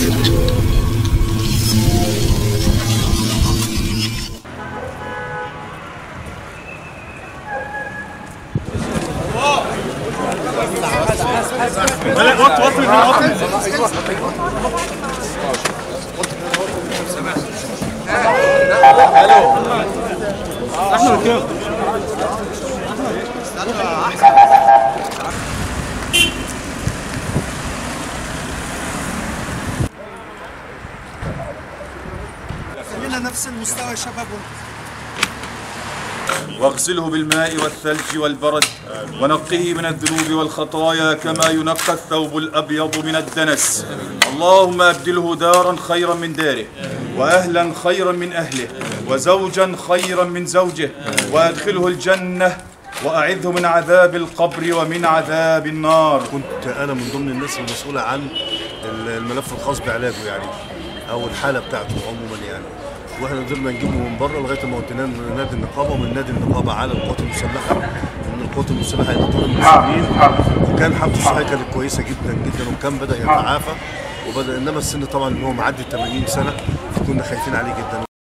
خلينا نفس المستوى يا شباب. واغسله بالماء والثلج والبرد ونقه من الذنوب والخطايا كما ينقى الثوب الأبيض من الدنس. اللهم أبدله دارا خيرا من داره، وأهلا خيرا من أهله، وزوجا خيرا من زوجه، وأدخله الجنة، وأعذه من عذاب القبر ومن عذاب النار. كنت أنا من ضمن الناس المسؤولة عن الملف الخاص بعلاجه يعني، أو الحالة بتاعته عموما يعني. واحنا قدرنا نجيبه من بره لغايه ما وديناه نادي النقابه، ومن نادي النقابه على القوات المسلحه، ومن القوات المسلحه الى دور المسلمين. وكان حالته الصحيه كانت كويسه جدا جدا، وكان بدا يتعافى وبدا، انما السن طبعا ان هو معدي 80 سنه، فكنا خايفين عليه جدا.